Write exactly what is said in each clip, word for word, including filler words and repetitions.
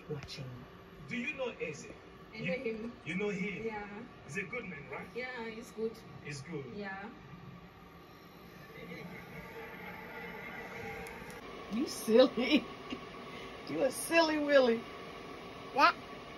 watching. Do you know Eze? I know him. You know him? Yeah. He's a good man, right? Yeah, he's good. He's good. Yeah. You silly. You a silly Willie. Yeah.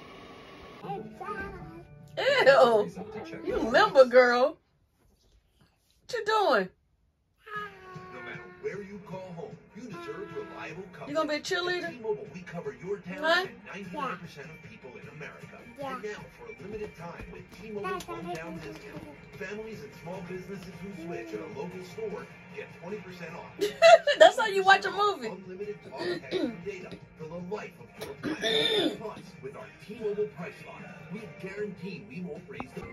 Ew. You limber girl. What you doing? No matter where you call home, you deserve reliable coverage. You gonna be a cheerleader? At T-Mobile, we cover your town Huh? and ninety-nine percent of people in America. Yeah. And now, for a limited time, with T-Mobile's hometown discount, families and small businesses who switch at a local store get twenty percent off. That's how you watch a movie. Unlimited talk, text, and data for the life of your plan. Plus, with our T-Mobile price lock, we guarantee we won't raise the...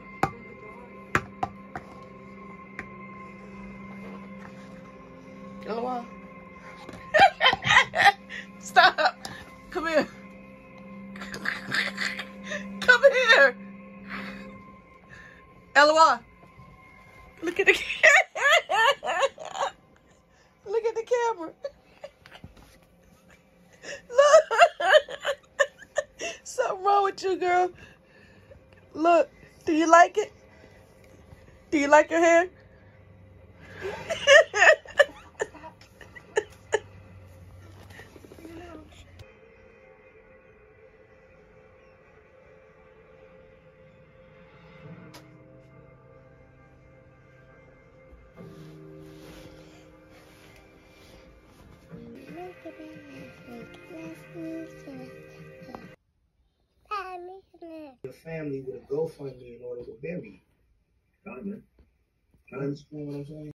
Elo'ah. Stop. Come here. Come here. Elo'ah. Look at the Look at the camera. Look. Something wrong with you, girl. Look. Do you like it? Do you like your hair? Your family with a GoFundMe in order to bury you. You understand what I'm saying?